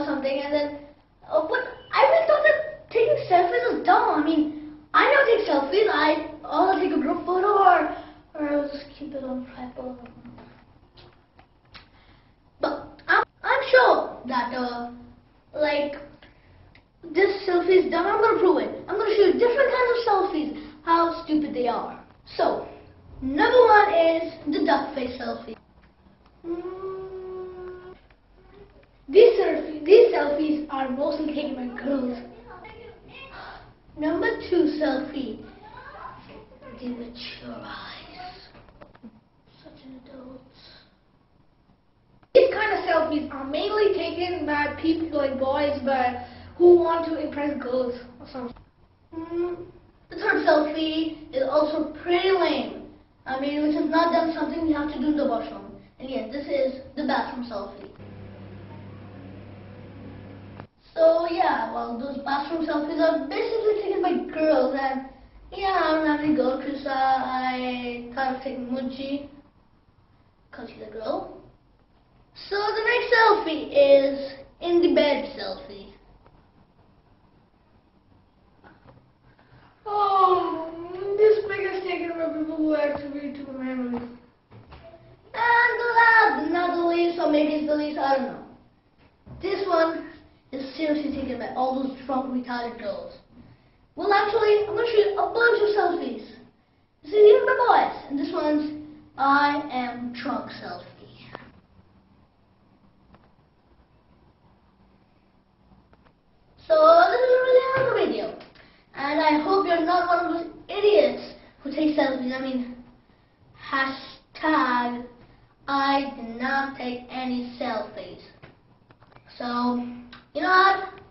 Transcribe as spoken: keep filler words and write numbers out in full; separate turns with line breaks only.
something, and then, uh, but I really thought that taking selfies was dumb. I mean, I never take selfies. I I'll take a group photo, or or I'll just keep it on tripod. But I'm I'm sure that uh, like this selfie is dumb. I'm gonna prove it. I'm gonna show you different kinds of selfies, how stupid they are. So, number one is the duck face selfie. Mm. These selfies, these selfies are mostly taken by girls. Number two selfie, the mature eyes. Such an adult. These kind of selfies are mainly taken by people like boys, but who want to impress girls or something. Mm. The third selfie is also pretty lame. I mean, which is not done something you have to do in the washroom. And yeah, this is the bathroom selfie. So yeah, well, those bathroom selfies are basically taken by girls, and yeah, I don't have any girl because uh, I kind of take Muji because she's a girl. So the next selfie is in the bed selfie. Oh, this pic is taken by people who actually took memories. And the last, not the least, or maybe it's the least, I don't know. This one is seriously taken by all those drunk, retarded girls. Well, actually, I'm going to show you a bunch of selfies. This is even by boys. And this one's I am drunk selfie. So, this is really another video. And I hope you're not one of those idiots who take selfies. I mean, hashtag I did not take any selfies. So, you know what?